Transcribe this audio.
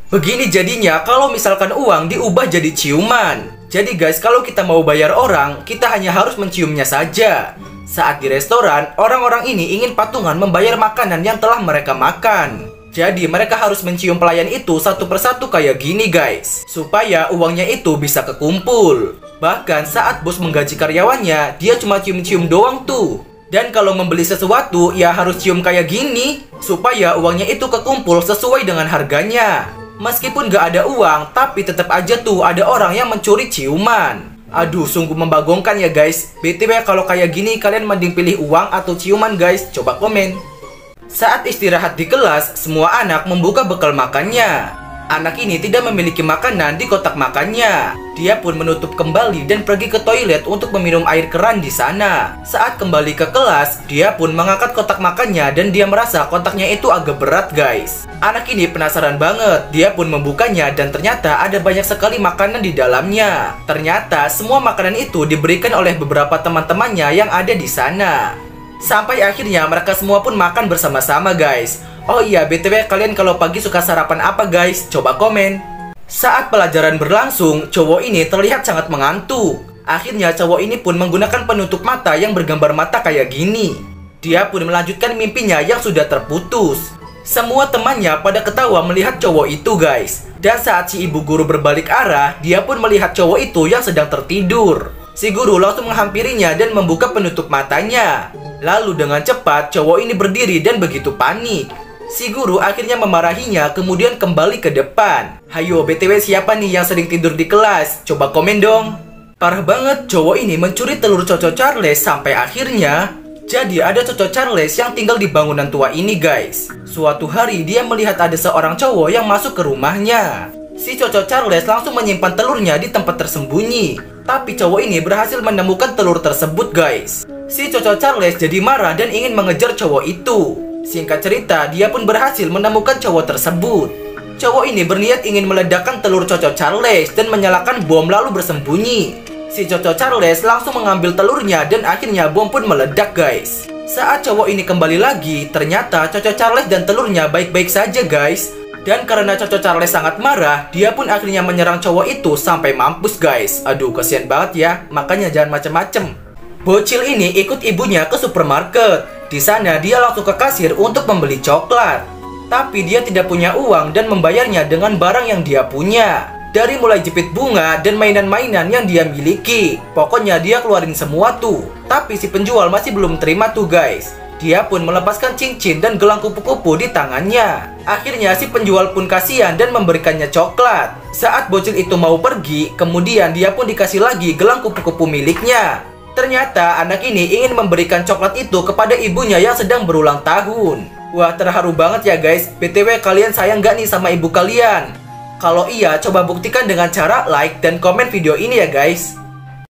Begini jadinya kalau misalkan uang diubah jadi ciuman. Jadi guys, kalau kita mau bayar orang, kita hanya harus menciumnya saja. Saat di restoran, orang-orang ini ingin patungan membayar makanan yang telah mereka makan. Jadi mereka harus mencium pelayan itu satu persatu kayak gini guys, supaya uangnya itu bisa kekumpul. Bahkan saat bos menggaji karyawannya, dia cuma cium-cium doang tuh. Dan kalau membeli sesuatu, ya harus cium kayak gini, supaya uangnya itu kekumpul sesuai dengan harganya. Meskipun gak ada uang, tapi tetap aja tuh ada orang yang mencuri ciuman. Aduh, sungguh membagongkan ya guys. BTW kalau kayak gini, kalian mending pilih uang atau ciuman guys? Coba komen. Saat istirahat di kelas, semua anak membuka bekal makannya. Anak ini tidak memiliki makanan di kotak makannya. Dia pun menutup kembali dan pergi ke toilet untuk meminum air keran di sana. Saat kembali ke kelas, dia pun mengangkat kotak makannya dan dia merasa kotaknya itu agak berat guys. Anak ini penasaran banget. Dia pun membukanya dan ternyata ada banyak sekali makanan di dalamnya. Ternyata semua makanan itu diberikan oleh beberapa teman-temannya yang ada di sana. Sampai akhirnya mereka semua pun makan bersama-sama guys. Oh iya, BTW kalian kalau pagi suka sarapan apa guys? Coba komen. Saat pelajaran berlangsung, cowok ini terlihat sangat mengantuk. Akhirnya cowok ini pun menggunakan penutup mata yang bergambar mata kayak gini. Dia pun melanjutkan mimpinya yang sudah terputus. Semua temannya pada ketawa melihat cowok itu guys. Dan saat si ibu guru berbalik arah, dia pun melihat cowok itu yang sedang tertidur. Si guru langsung menghampirinya dan membuka penutup matanya. Lalu dengan cepat cowok ini berdiri dan begitu panik. Si guru akhirnya memarahinya, kemudian kembali ke depan. Hayo, BTW siapa nih yang sering tidur di kelas? Coba komen dong. Parah banget, cowok ini mencuri telur Coco Charles sampai akhirnya. Jadi ada Coco Charles yang tinggal di bangunan tua ini guys. Suatu hari dia melihat ada seorang cowok yang masuk ke rumahnya. Si Coco Charles langsung menyimpan telurnya di tempat tersembunyi. Tapi cowok ini berhasil menemukan telur tersebut guys. Si Coco Charles jadi marah dan ingin mengejar cowok itu. Singkat cerita, dia pun berhasil menemukan cowok tersebut. Cowok ini berniat ingin meledakkan telur Coco Charles dan menyalakan bom lalu bersembunyi. Si Coco Charles langsung mengambil telurnya dan akhirnya bom pun meledak guys. Saat cowok ini kembali lagi, ternyata Coco Charles dan telurnya baik-baik saja guys. Dan karena Coco Charles sangat marah, dia pun akhirnya menyerang cowok itu sampai mampus guys. Aduh, kasihan banget ya, makanya jangan macem-macem. Bocil ini ikut ibunya ke supermarket. Di sana dia langsung ke kasir untuk membeli coklat. Tapi dia tidak punya uang dan membayarnya dengan barang yang dia punya. Dari mulai jepit bunga dan mainan-mainan yang dia miliki. Pokoknya dia keluarin semua tuh. Tapi si penjual masih belum terima tuh guys. Dia pun melepaskan cincin dan gelang kupu-kupu di tangannya. Akhirnya si penjual pun kasihan dan memberikannya coklat. Saat bocil itu mau pergi, kemudian dia pun dikasih lagi gelang kupu-kupu miliknya. Ternyata anak ini ingin memberikan coklat itu kepada ibunya yang sedang berulang tahun. Wah, terharu banget ya guys. BTW kalian sayang gak nih sama ibu kalian? Kalau iya, coba buktikan dengan cara like dan komen video ini ya guys.